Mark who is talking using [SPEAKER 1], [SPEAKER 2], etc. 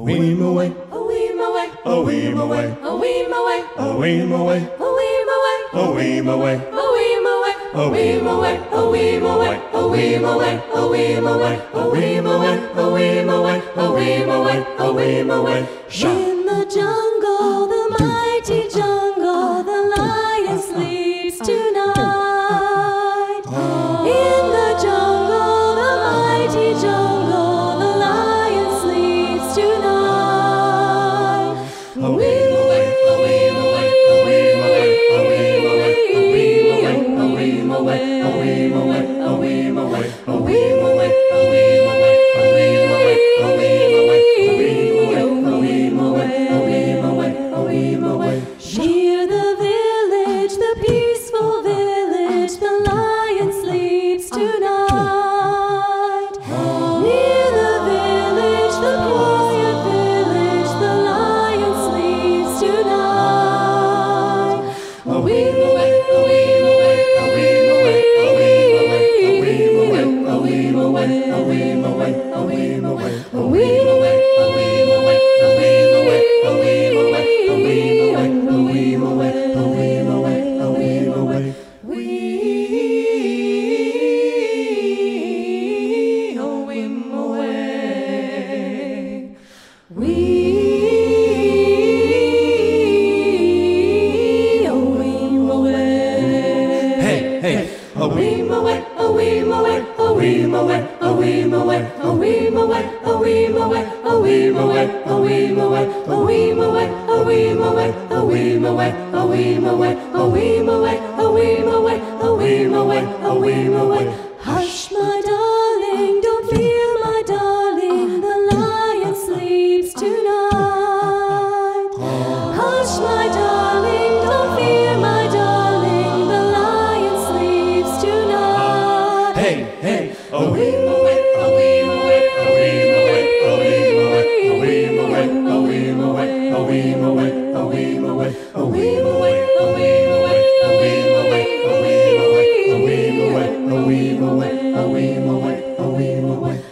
[SPEAKER 1] weem away,
[SPEAKER 2] a weem away,
[SPEAKER 1] a weem away,
[SPEAKER 2] a weem away,
[SPEAKER 1] a weem away,
[SPEAKER 2] a weem away,
[SPEAKER 1] a weem away,
[SPEAKER 2] a weem away,
[SPEAKER 1] a weem away,
[SPEAKER 2] a weem away, a weem away, a weem away, a weem away, a weem away, a weem away, a weem away. In the jungle, the mighty jungle, the lion sleeps tonight. In the jungle, the mighty jungle, the lion sleeps tonight. A weem away, a weem away, a weem away, a weem away, a weem away, a weem away, a weem away, a weem away, a weem away, a weem away, a weem away, a weem away, a weem away, a weem away. Near the village, the peaceful village, the lion sleeps tonight. Near the village, the quiet village, the lion sleeps tonight. A weem away, a weem away, a weem away, a weem away, a weem away, a weem away, a weem away, a weem away, a weem away, a weem away, a weem away, a weem away, a weem away, a weem away, a weem away, a weem away. A weem away. A weem away.
[SPEAKER 1] Hey, hey,
[SPEAKER 2] A weem away, a weem away, a weem away, a weem away, a weem away, a weem away, a weem away, a weem away, a weem away, a weem away, a weem away, a weem away, a weem away, a weem away, a weem away, a weem away. Hush, my darling, don't fear, my darling, the lion sleeps tonight. Hush, my darling, don't fear, my darling, the lion sleeps tonight.
[SPEAKER 1] hey, hey,
[SPEAKER 2] A weem away, a weem away, a weem away, a weem away, a weem away, a weem away, a weem away, a weem away, a weem away, a weem away, a weem away, a weem away, a weem away, a weem away, a weem away, a weem away.